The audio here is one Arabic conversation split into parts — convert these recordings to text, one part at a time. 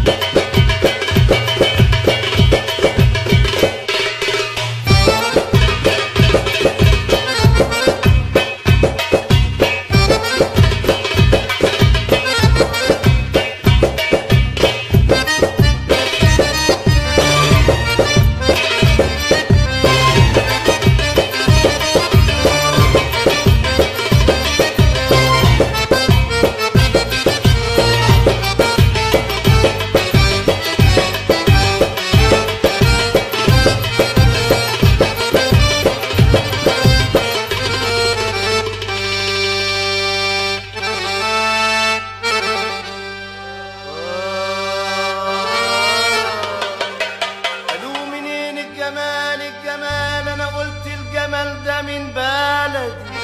من بلدي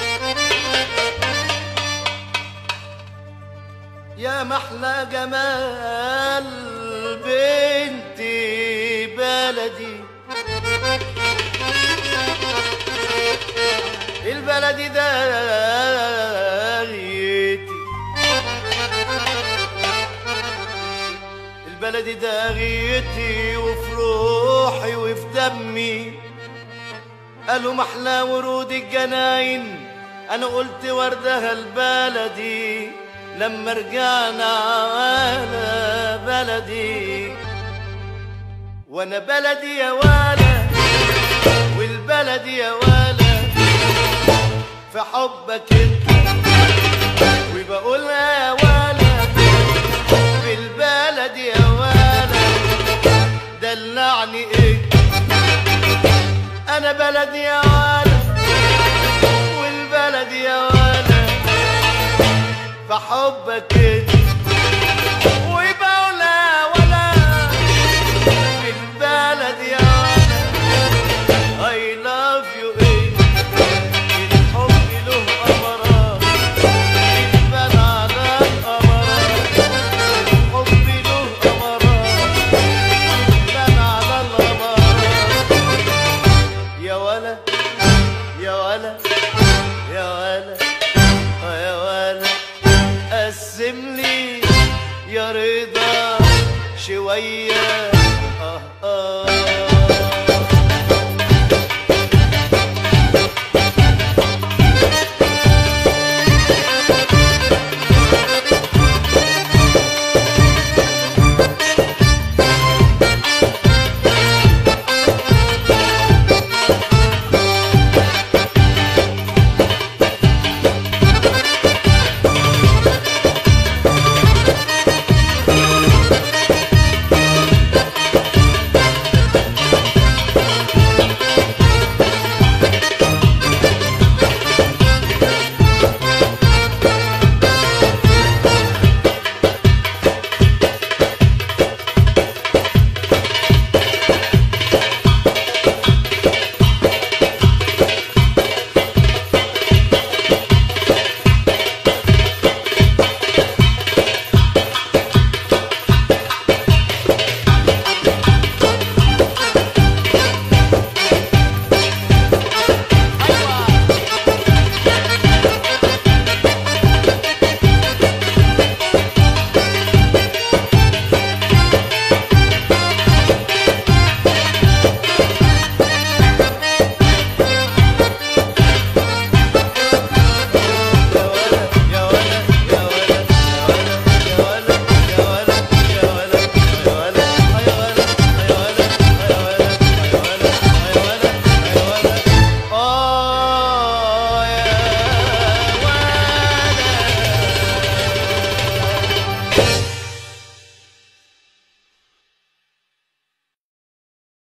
يا محلى جمال بنتي بلدي. البلدي داغيتي، البلدي داغيتي وفي روحي وفي دمي. قالوا محلى ورود الجناين، انا قلت وردها البلدي لما رجعنا على بلدي. وانا بلدي يا ولا والبلدي يا ولا في حبك انت، وبقولها يا ولا بالبلدي يا ولا دلعني ايه. انا بلدي يا ولا والبلدي يا ولا في حبك انت، وبقولها ولا بالبلدي يا ولا I love you ايه. الحب له أمراض يتبان على الأمراض، الحب له أمراض يتبان على الأمراض. يا ولا يا ولا يا ولا يا ولا قسم لي يا رضا شوية